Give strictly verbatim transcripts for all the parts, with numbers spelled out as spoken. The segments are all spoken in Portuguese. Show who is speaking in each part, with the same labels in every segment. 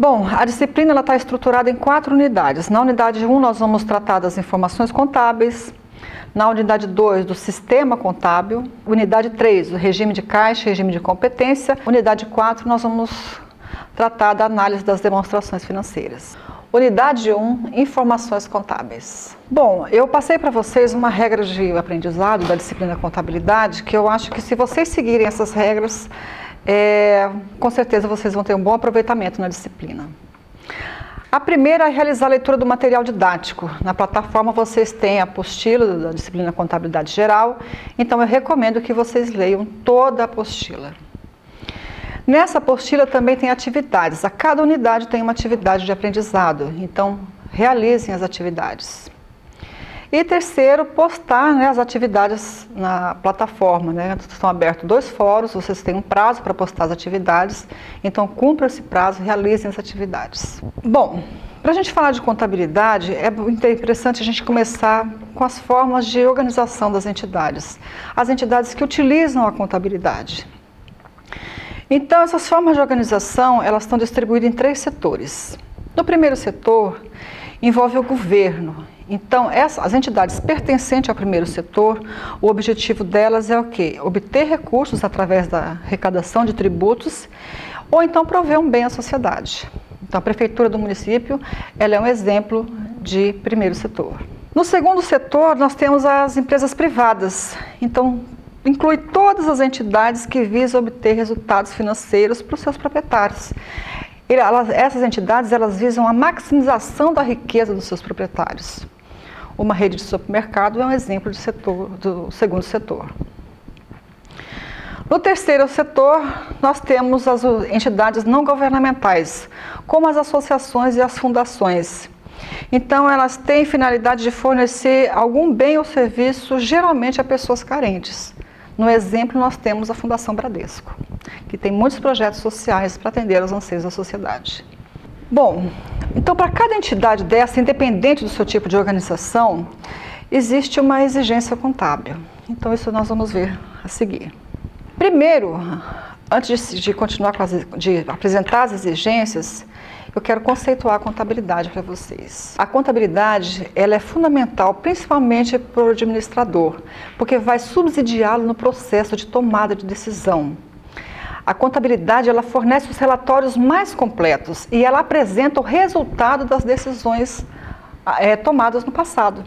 Speaker 1: Bom, a disciplina está estruturada em quatro unidades. Na unidade um, nós vamos tratar das informações contábeis. Na unidade dois, do sistema contábil. Unidade três, do regime de caixa, regime de competência. Unidade quatro, nós vamos tratar da análise das demonstrações financeiras. Unidade um, informações contábeis. Bom, eu passei para vocês uma regra de aprendizado da disciplina contabilidade, que eu acho que se vocês seguirem essas regras, é, com certeza vocês vão ter um bom aproveitamento na disciplina. A primeira é realizar a leitura do material didático. Na plataforma vocês têm a apostila da disciplina contabilidade geral, então eu recomendo que vocês leiam toda a apostila. Nessa apostila também tem atividades. A cada unidade tem uma atividade de aprendizado, então realizem as atividades. E terceiro, postar, né, as atividades na plataforma, né? Estão abertos dois fóruns, vocês têm um prazo para postar as atividades, então cumpram esse prazo, realizem as atividades. Bom, para a gente falar de contabilidade, é interessante a gente começar com as formas de organização das entidades, as entidades que utilizam a contabilidade. Então, essas formas de organização, elas estão distribuídas em três setores. No primeiro setor, envolve o governo. Então, essa, as entidades pertencentes ao primeiro setor, o objetivo delas é o quê? Obter recursos através da arrecadação de tributos ou então prover um bem à sociedade. Então, a prefeitura do município, ela é um exemplo de primeiro setor. No segundo setor, nós temos as empresas privadas. Então, inclui todas as entidades que visam obter resultados financeiros para os seus proprietários. Elas, essas entidades, elas visam a maximização da riqueza dos seus proprietários. Uma rede de supermercado é um exemplo de setor, do segundo setor. No terceiro setor, nós temos as entidades não governamentais, como as associações e as fundações. Então, elas têm finalidade de fornecer algum bem ou serviço, geralmente a pessoas carentes. No exemplo, nós temos a Fundação Bradesco, que tem muitos projetos sociais para atender aos anseios da sociedade. Bom, então para cada entidade dessa, independente do seu tipo de organização, existe uma exigência contábil. Então isso nós vamos ver a seguir. Primeiro, antes de, de continuar com as, de apresentar as exigências, eu quero conceituar a contabilidade para vocês. A contabilidade, ela é fundamental, principalmente para o administrador, porque vai subsidiá-lo no processo de tomada de decisão. A contabilidade, ela fornece os relatórios mais completos e ela apresenta o resultado das decisões é, tomadas no passado.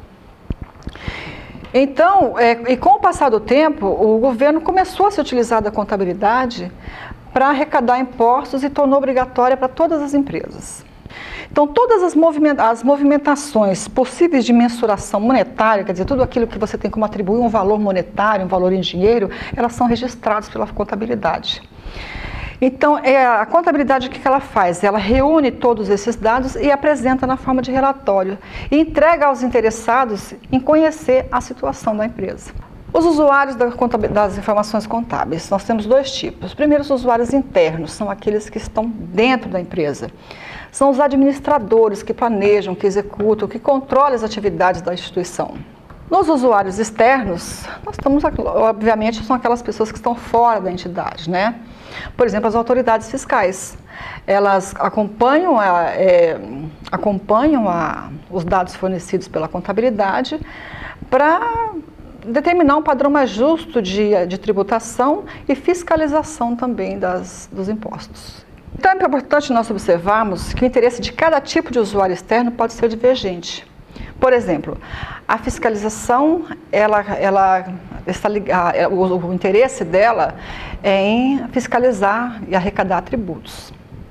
Speaker 1: Então, é, e com o passar do tempo, o governo começou a se utilizar da contabilidade para arrecadar impostos e tornou obrigatória para todas as empresas. Então, todas as, movimenta as movimentações possíveis de mensuração monetária, quer dizer, tudo aquilo que você tem como atribuir um valor monetário, um valor em dinheiro, elas são registradas pela contabilidade. Então, é, a contabilidade, o que ela faz? Ela reúne todos esses dados e apresenta na forma de relatório e entrega aos interessados em conhecer a situação da empresa. Os usuários das informações contábeis, nós temos dois tipos. Primeiro, os usuários internos, são aqueles que estão dentro da empresa. São os administradores que planejam, que executam, que controlam as atividades da instituição. Nos usuários externos, nós estamos, obviamente, são aquelas pessoas que estão fora da entidade, né? Por exemplo, as autoridades fiscais. Elas acompanham, a, é, acompanham a, os dados fornecidos pela contabilidade para determinar um padrão mais justo de, de tributação e fiscalização também das, dos impostos. Então é importante nós observarmos que o interesse de cada tipo de usuário externo pode ser divergente. Por exemplo, a fiscalização, ela, ela está ligada, o, o interesse dela é em fiscalizar e arrecadar tributos.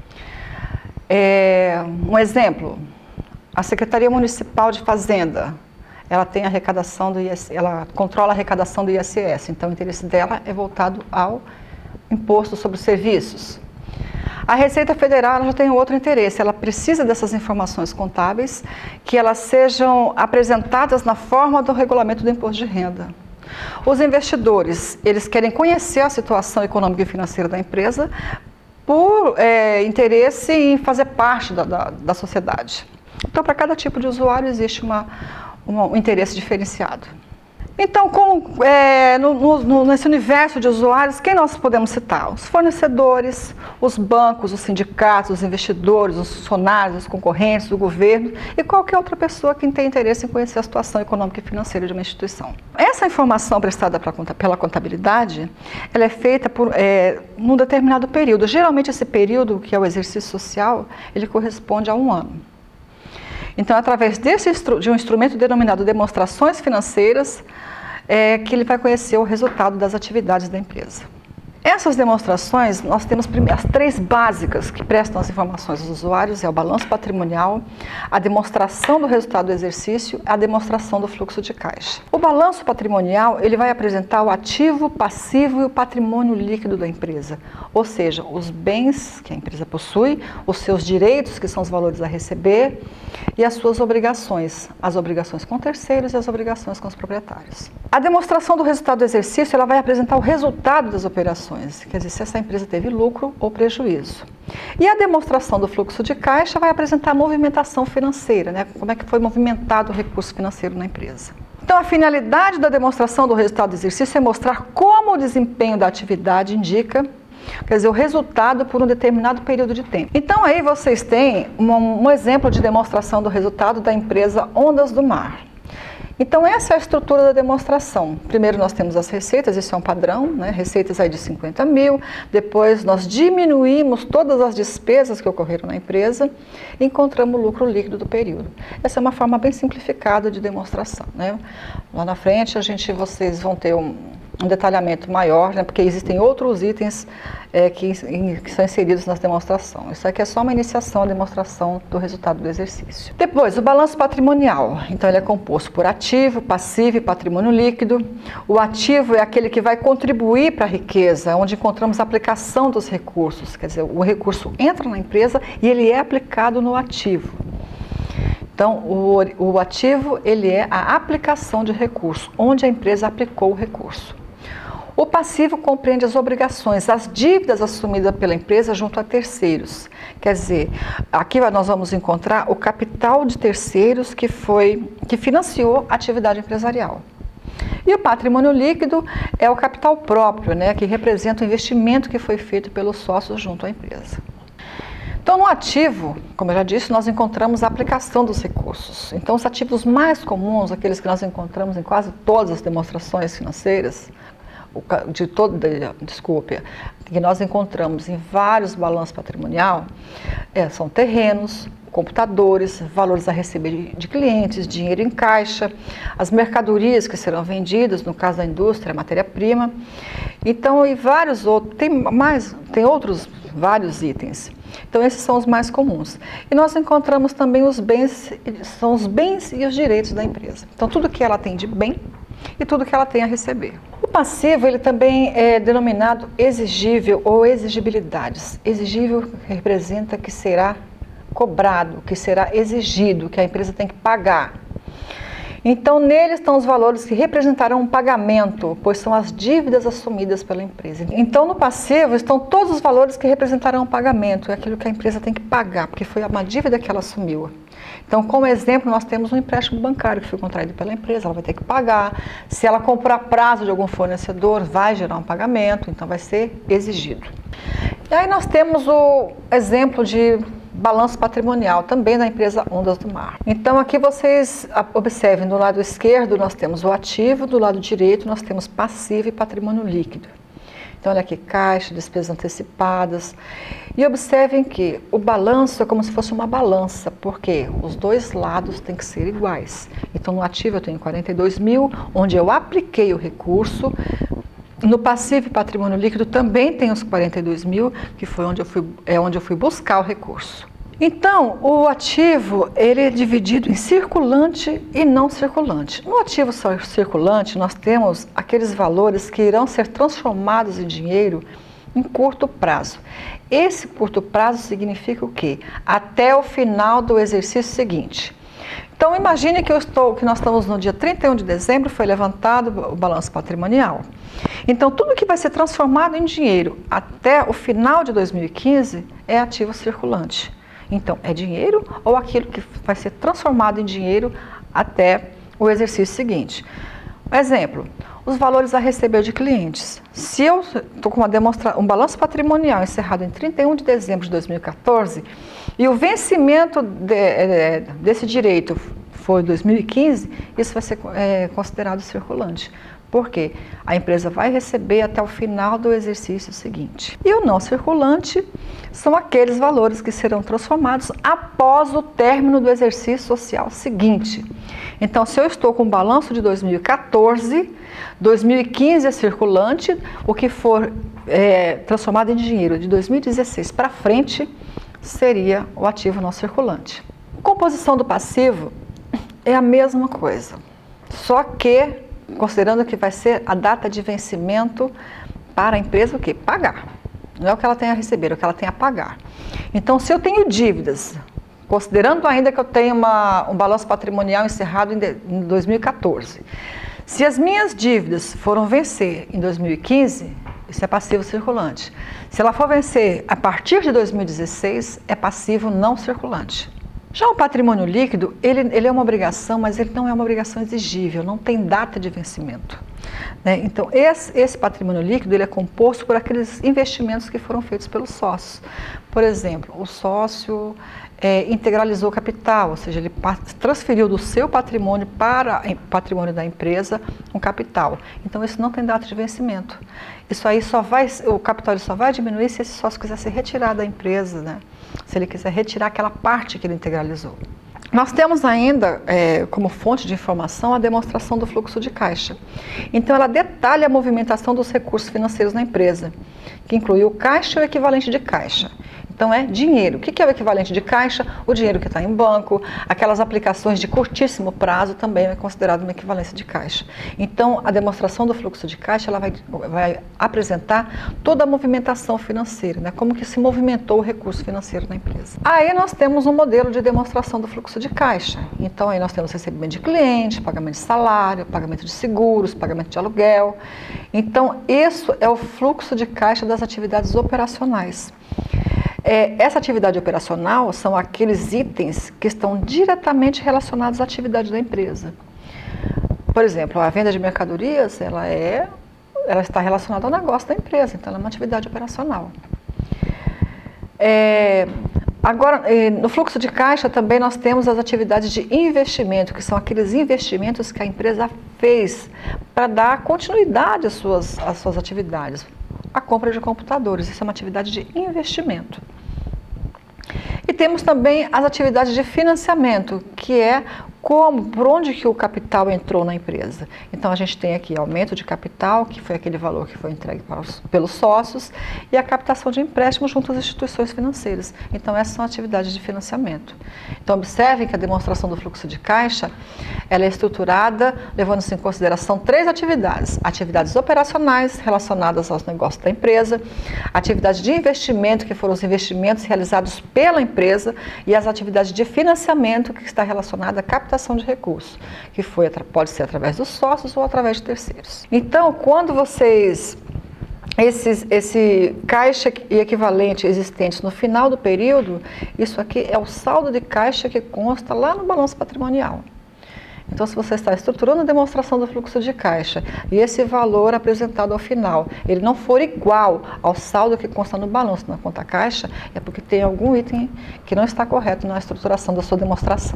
Speaker 1: É, um exemplo, a Secretaria Municipal de Fazenda, ela tem a arrecadação do I S S, ela controla a arrecadação do I S S, então o interesse dela é voltado ao imposto sobre serviços. A Receita Federal ela já tem outro interesse, ela precisa dessas informações contábeis que elas sejam apresentadas na forma do regulamento do imposto de renda. Os investidores, eles querem conhecer a situação econômica e financeira da empresa por é, interesse em fazer parte da, da, da sociedade. Então, para cada tipo de usuário existe uma, uma, um interesse diferenciado. Então, com, é, no, no, nesse universo de usuários, quem nós podemos citar? Os fornecedores, os bancos, os sindicatos, os investidores, os funcionários, os concorrentes, o governo e qualquer outra pessoa que tenha interesse em conhecer a situação econômica e financeira de uma instituição. Essa informação prestada pra, pela contabilidade, ela é feita por, é, num determinado período. Geralmente esse período, que é o exercício social, ele corresponde a um ano. Então, através desse, de um instrumento denominado demonstrações financeiras, é que ele vai conhecer o resultado das atividades da empresa. Essas demonstrações, nós temos as três básicas que prestam as informações aos usuários, é o balanço patrimonial, a demonstração do resultado do exercício, a demonstração do fluxo de caixa. O balanço patrimonial, ele vai apresentar o ativo, passivo e o patrimônio líquido da empresa, ou seja, os bens que a empresa possui, os seus direitos, que são os valores a receber, e as suas obrigações, as obrigações com terceiros e as obrigações com os proprietários. A demonstração do resultado do exercício, ela vai apresentar o resultado das operações, quer dizer, se essa empresa teve lucro ou prejuízo. E a demonstração do fluxo de caixa vai apresentar a movimentação financeira, né? Como é que foi movimentado o recurso financeiro na empresa. Então, a finalidade da demonstração do resultado do exercício é mostrar como o desempenho da atividade indica, quer dizer, o resultado por um determinado período de tempo. Então, aí vocês têm um, um exemplo de demonstração do resultado da empresa Ondas do Mar. Então, essa é a estrutura da demonstração. Primeiro nós temos as receitas, isso é um padrão, né? Receitas aí de cinquenta mil, depois nós diminuímos todas as despesas que ocorreram na empresa e encontramos o lucro líquido do período. Essa é uma forma bem simplificada de demonstração, né? Lá na frente, a gente, vocês vão ter um, um detalhamento maior, né? Porque existem outros itens é, que, em, que são inseridos na demonstração. Isso aqui é só uma iniciação, a demonstração do resultado do exercício. Depois, o balanço patrimonial. Então, ele é composto por ativo, passivo e patrimônio líquido. O ativo é aquele que vai contribuir para a riqueza, onde encontramos a aplicação dos recursos. Quer dizer, o recurso entra na empresa e ele é aplicado no ativo. Então, o, o ativo, ele é a aplicação de recurso, onde a empresa aplicou o recurso. O passivo compreende as obrigações, as dívidas assumidas pela empresa junto a terceiros. Quer dizer, aqui nós vamos encontrar o capital de terceiros que, foi, que financiou a atividade empresarial. E o patrimônio líquido é o capital próprio, né, que representa o investimento que foi feito pelos sócios junto à empresa. Então, no ativo, como eu já disse, nós encontramos a aplicação dos recursos. Então, os ativos mais comuns, aqueles que nós encontramos em quase todas as demonstrações financeiras, de todo, desculpe, que nós encontramos em vários balanços patrimonial, é, são terrenos, computadores, valores a receber de, de clientes, dinheiro em caixa, as mercadorias que serão vendidas, no caso da indústria, matéria-prima. Então, e vários outros, tem mais, tem outros vários itens. Então, esses são os mais comuns. E nós encontramos também os bens, são os bens e os direitos da empresa. Então, tudo que ela tem de bem e tudo que ela tem a receber. O passivo, ele também é denominado exigível ou exigibilidades. Exigível representa que será cobrado, que será exigido, que a empresa tem que pagar. Então, nele estão os valores que representarão um pagamento, pois são as dívidas assumidas pela empresa. Então, no passivo estão todos os valores que representarão um pagamento, é aquilo que a empresa tem que pagar, porque foi uma dívida que ela assumiu. Então, como exemplo, nós temos um empréstimo bancário que foi contraído pela empresa, ela vai ter que pagar. Se ela comprar prazo de algum fornecedor, vai gerar um pagamento, então vai ser exigido. E aí nós temos o exemplo de balanço patrimonial, também da empresa Ondas do Mar. Então, aqui vocês observem, do lado esquerdo nós temos o ativo, do lado direito nós temos passivo e patrimônio líquido. Então, olha aqui, caixa, despesas antecipadas. E observem que o balanço é como se fosse uma balança, porque os dois lados têm que ser iguais. Então, no ativo eu tenho quarenta e dois mil, onde eu apliquei o recurso. No passivo e patrimônio líquido também tem os quarenta e dois mil, que foi onde eu fui, é onde eu fui buscar o recurso. Então, o ativo, ele é dividido em circulante e não circulante. No ativo circulante, nós temos aqueles valores que irão ser transformados em dinheiro em curto prazo. Esse curto prazo significa o quê? Até o final do exercício seguinte. Então, imagine que, eu estou, que nós estamos no dia trinta e um de dezembro, foi levantado o balanço patrimonial. Então, tudo que vai ser transformado em dinheiro até o final de dois mil e quinze é ativo circulante. Então, é dinheiro ou aquilo que vai ser transformado em dinheiro até o exercício seguinte. Exemplo, os valores a receber de clientes. Se eu estou com uma demonstra um balanço patrimonial encerrado em trinta e um de dezembro de dois mil e quatorze e o vencimento de, é, desse direito foi em dois mil e quinze, isso vai ser é, considerado circulante. Por quê? A empresa vai receber até o final do exercício seguinte. E o não circulante são aqueles valores que serão transformados após o término do exercício social seguinte. Então, se eu estou com o balanço de dois mil e quatorze, dois mil e quinze é circulante, o que for é, transformado em dinheiro de dois mil e dezesseis para frente seria o ativo não circulante. Composição do passivo é a mesma coisa, só que considerando que vai ser a data de vencimento para a empresa o quê? Pagar. Não é o que ela tem a receber, é o que ela tem a pagar. Então, se eu tenho dívidas, considerando ainda que eu tenho uma, um balanço patrimonial encerrado em, de, em dois mil e quatorze, se as minhas dívidas foram vencer em dois mil e quinze, isso é passivo circulante. Se ela for vencer a partir de dois mil e dezesseis, é passivo não circulante. Já o patrimônio líquido, ele, ele é uma obrigação, mas ele não é uma obrigação exigível, não tem data de vencimento. Né? Então, esse, esse patrimônio líquido ele é composto por aqueles investimentos que foram feitos pelos sócios. Por exemplo, o sócio é, integralizou o capital, ou seja, ele transferiu do seu patrimônio para o patrimônio da empresa um capital. Então, isso não tem data de vencimento. Isso aí só vai, o capital ele só vai diminuir se esse sócio quiser se retirar da empresa, né? Se ele quiser retirar aquela parte que ele integralizou. Nós temos ainda, é, como fonte de informação, a demonstração do fluxo de caixa. Então, ela detalha a movimentação dos recursos financeiros na empresa, que inclui o caixa e o equivalente de caixa. Então, é dinheiro. O que é o equivalente de caixa? O dinheiro que está em banco, aquelas aplicações de curtíssimo prazo também é considerado uma equivalência de caixa. Então, a demonstração do fluxo de caixa ela vai, vai apresentar toda a movimentação financeira, né? Como que se movimentou o recurso financeiro na empresa. Aí nós temos um modelo de demonstração do fluxo de caixa. Então, aí nós temos recebimento de cliente, pagamento de salário, pagamento de seguros, pagamento de aluguel. Então, isso é o fluxo de caixa das atividades operacionais. É, essa atividade operacional são aqueles itens que estão diretamente relacionados à atividade da empresa. Por exemplo, a venda de mercadorias, ela, é, ela está relacionada ao negócio da empresa, então ela é uma atividade operacional. É, agora, no fluxo de caixa também nós temos as atividades de investimento, que são aqueles investimentos que a empresa fez para dar continuidade às suas, às suas atividades. A compra de computadores, isso é uma atividade de investimento. E temos também as atividades de financiamento, que é como, por onde que o capital entrou na empresa. Então, a gente tem aqui aumento de capital, que foi aquele valor que foi entregue para os, pelos sócios, e a captação de empréstimos junto às instituições financeiras. Então, essas são atividades de financiamento. Então, observem que a demonstração do fluxo de caixa, ela é estruturada, levando-se em consideração três atividades. Atividades operacionais, relacionadas aos negócios da empresa, atividades de investimento, que foram os investimentos realizados pela empresa, e as atividades de financiamento, que está relacionada à captação de recursos, que foi, pode ser através dos sócios ou através de terceiros. Então, quando vocês, esses, esse caixa e equivalente existentes no final do período, isso aqui é o saldo de caixa que consta lá no balanço patrimonial. Então, se você está estruturando a demonstração do fluxo de caixa e esse valor apresentado ao final, ele não for igual ao saldo que consta no balanço na conta caixa, é porque tem algum item que não está correto na estruturação da sua demonstração.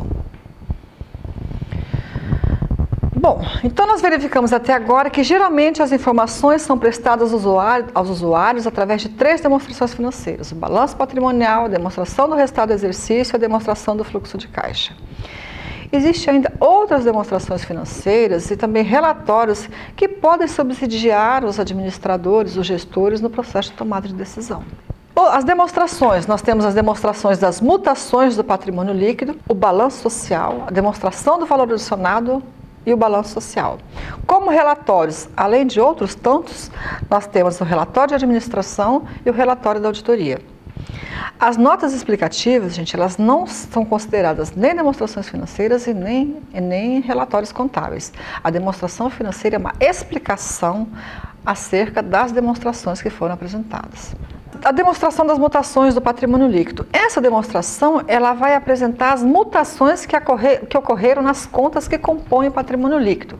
Speaker 1: Bom, então nós verificamos até agora que geralmente as informações são prestadas aos usuários, aos usuários através de três demonstrações financeiras: o balanço patrimonial, a demonstração do resultado do exercício e a demonstração do fluxo de caixa. Existem ainda outras demonstrações financeiras e também relatórios que podem subsidiar os administradores, os gestores no processo de tomada de decisão. As demonstrações, nós temos as demonstrações das mutações do patrimônio líquido, o balanço social, a demonstração do valor adicionado e o balanço social. Como relatórios, além de outros tantos, nós temos o relatório de administração e o relatório da auditoria. As notas explicativas, gente, elas não são consideradas nem demonstrações financeiras e nem, e nem relatórios contábeis. A demonstração financeira é uma explicação acerca das demonstrações que foram apresentadas. A demonstração das mutações do patrimônio líquido. Essa demonstração ela vai apresentar as mutações que, ocorrer, que ocorreram nas contas que compõem o patrimônio líquido.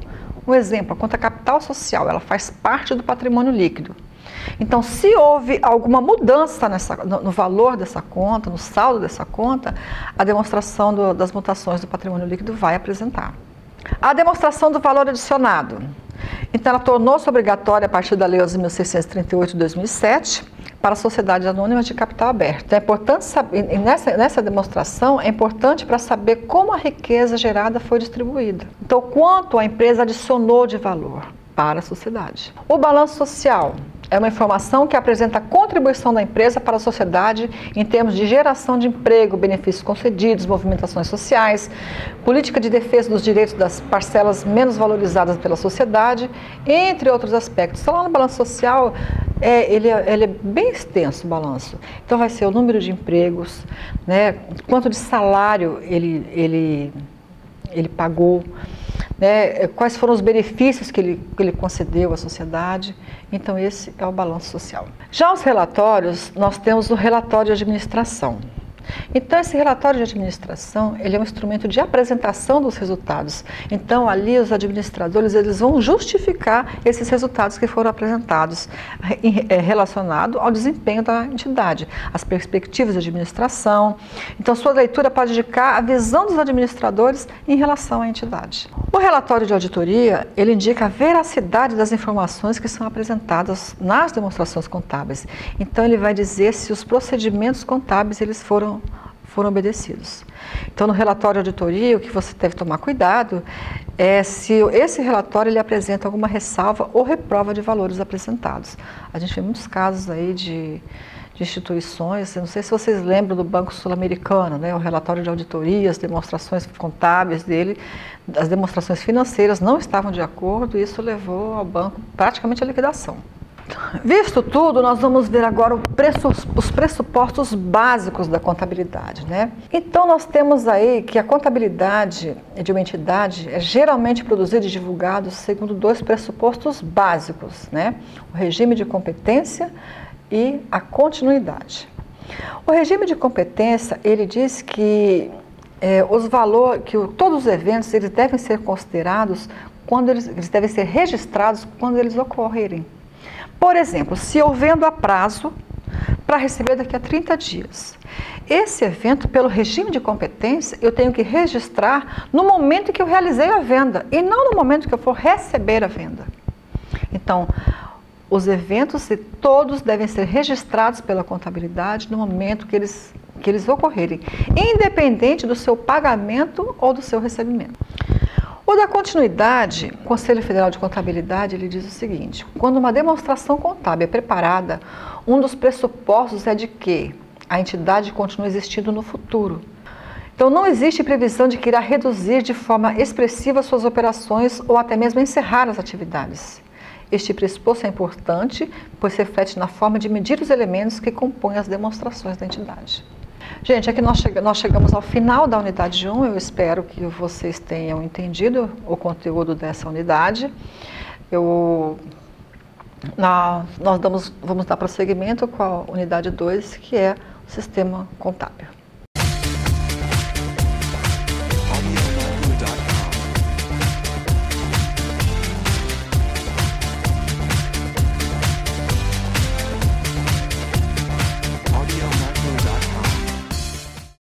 Speaker 1: Um exemplo, a conta capital social, ela faz parte do patrimônio líquido. Então, se houve alguma mudança nessa, no, no valor dessa conta, no saldo dessa conta, a demonstração do, das mutações do patrimônio líquido vai apresentar. A demonstração do valor adicionado. Então, ela tornou-se obrigatória a partir da Lei onze mil seiscentos e trinta e oito de dois mil e sete para sociedades anônimas de capital aberto. Então, é importante saber, e nessa, nessa demonstração, é importante para saber como a riqueza gerada foi distribuída. Então, quanto a empresa adicionou de valor para a sociedade. O balanço social é uma informação que apresenta a contribuição da empresa para a sociedade em termos de geração de emprego, benefícios concedidos, movimentações sociais, política de defesa dos direitos das parcelas menos valorizadas pela sociedade, entre outros aspectos. Então, lá no balanço social, é, ele, é, ele é bem extenso o balanço. Então, vai ser o número de empregos, né, quanto de salário ele, ele, ele pagou, né, quais foram os benefícios que ele, que ele concedeu à sociedade. Então, esse é o balanço social. Já os relatórios, nós temos o relatório de administração. Então, esse relatório de administração, ele é um instrumento de apresentação dos resultados. Então, ali os administradores, eles vão justificar esses resultados que foram apresentados relacionado ao desempenho da entidade, as perspectivas de administração. Então, sua leitura pode indicar a visão dos administradores em relação à entidade. O relatório de auditoria, ele indica a veracidade das informações que são apresentadas nas demonstrações contábeis. Então, ele vai dizer se os procedimentos contábeis, eles foram foram obedecidos. Então, no relatório de auditoria, o que você deve tomar cuidado é se esse relatório ele apresenta alguma ressalva ou reprova de valores apresentados. A gente vê muitos casos aí de, de instituições, eu não sei se vocês lembram do Banco Sul-Americano, né? O relatório de auditoria, as demonstrações contábeis dele, as demonstrações financeiras não estavam de acordo e isso levou ao banco praticamente à liquidação. Visto tudo, nós vamos ver agora o preço, os pressupostos básicos da contabilidade, né? Então, nós temos aí que a contabilidade de uma entidade é geralmente produzida e divulgada segundo dois pressupostos básicos, né? O regime de competência e a continuidade. O regime de competência, ele diz que é, os valores, que o, todos os eventos, eles devem ser considerados quando eles, eles devem ser registrados quando eles ocorrerem. Por exemplo, se eu vendo a prazo para receber daqui a trinta dias, esse evento, pelo regime de competência, eu tenho que registrar no momento em que eu realizei a venda e não no momento que eu for receber a venda. Então, os eventos todos devem ser registrados pela contabilidade no momento que eles, que eles ocorrerem, independente do seu pagamento ou do seu recebimento. O da continuidade, o Conselho Federal de Contabilidade, ele diz o seguinte: quando uma demonstração contábil é preparada, um dos pressupostos é de que a entidade continue existindo no futuro. Então, não existe previsão de que irá reduzir de forma expressiva suas operações ou até mesmo encerrar as atividades. Este pressuposto é importante, pois reflete na forma de medir os elementos que compõem as demonstrações da entidade. Gente, aqui nós, chega, nós chegamos ao final da unidade um, eu espero que vocês tenham entendido o conteúdo dessa unidade. Eu, na, nós damos, vamos dar prosseguimento com a unidade dois, que é o sistema contábil.